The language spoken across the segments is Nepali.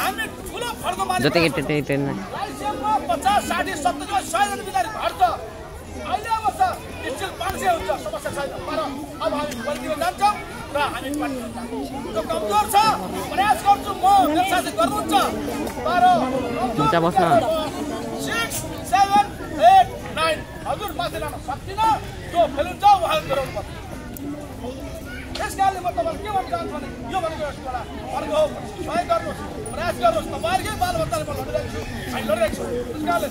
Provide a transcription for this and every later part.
हामी ठुलो फड्को मार्छ जतिकै त्यतै ट्रेनमा लाइसेन्समा 50 60 70 100 जना बिदारी भर्छ अहिले अब त स्टिल 500 हुन्छ समस्या छैन तर अब हामी बल्दियो जान्छौँ र हामी पार्टी जो कमजोर छ प्रयास गर्छु म मेरो साथी गर्नुहुन्छ तर हुन्छ बस्न 6 7 8 9 हजुर माथि लान सक्दिन जो फेलुन्छ उहाँ गराउनु पर्छ त्यसकारणले म तपाईहरु के भन्न चाहन्छु भने यो भनेको एउटा फर्क हो सहयोग गर्नुहोस् प्रयास गर्नुहोस् तपाईहरुकै बालबच्चाले म लडिरहेको छु हामी लडिरहेको छु त्यसकारणले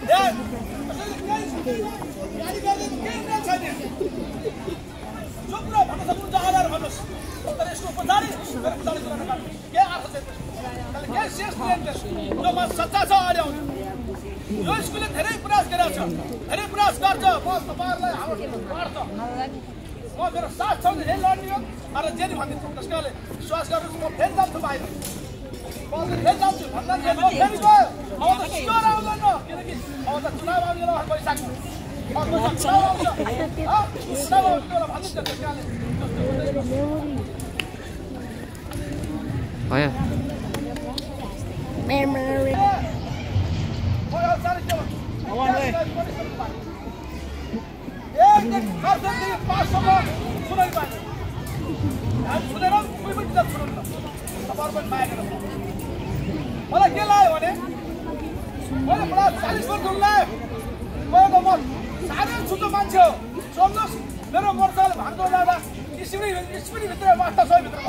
गाडी गर्दै केही नै छैन चुप र भन्न सक्नुहुन्छ आधार भन्नुहोस् तर यसको उपचारी मेरो उपचारी गर्न के अर्थ छ त्यसले के शेष प्लेन जो म सच्चा छ अहिले आउने यो स्कुलले धेरै प्रयास गरेको छ धेरै प्रयास गर्छ म तपाईहरुलाई हाम्रो पार्छ म मेरो साथ छ भने लड्ने हो अरे जे नि भन्दिन्छु त्यसकारणले विश्वास गर्नुहोस् म फेरि जान्छु बाहिर म फेरि जान्छु भन्दा फेरि गयो अब त स्योर आउँदैन किनकि अब त चुनाव आउने बेला भइसक्यो चुनाव आउँछ चुनाव आउने बेला भनिन्छ त्यसकारणले भयो मलाई के लाग्यो भने मैले 40 वर्ष लाग्यो गएको म साह्रै छुटो मान्छे हो सोध्नुहोस् मेरो मोटरसाइकल भाग्दो जाँदा स्पिडभित्र वास्ता छ भित्रमा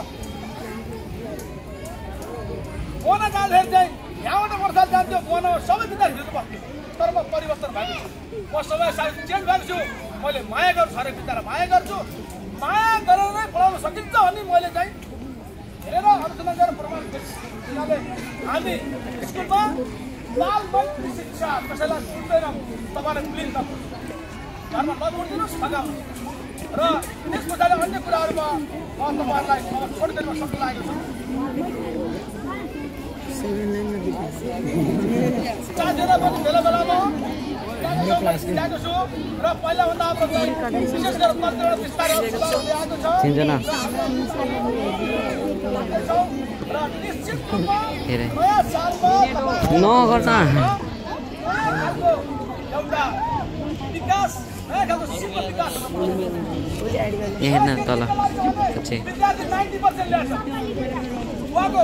मोन जाँदाखेरि चाहिँ यहाँबाट मोटरसाइकल जान्थ्यो मोन सबै भित्र भित्र बस्थ्यो तर म परिवर्तन भएको छु म सबै साइड चेन्ज भएको छु मैले माया गर्छु हरेक भित्र माया गर्छु माया गरेर नै पढाउन सकिन्छ अनि मैले चाहिँ हेरेर अनुसन्धान गरेर प्रमाण किनभने हामी स्कुलमा बाल मन्त्री शिक्षा कसैलाई सुन्दैनौँ तपाईँलाई प्लिज घरमा नबोलिदिनुहोस् फगाउनु र त्यस पछाडि अन्य कुराहरूमा म तपाईँहरूलाई छोडी दिनमा सक्नु लागेको छु चाँजेर पनि बेला बेलामा ल्याएको छु र पहिलाभन्दा अब विशेष गरेर कतिवटा विस्तारहरू ल्याएको छ र निश्चित रूपमा नयाँ सालमा नगर्छ एउटा विकास नयाँ खालको सुपर विकास हेर्न तल विद्यार्थी 90% ल्याएको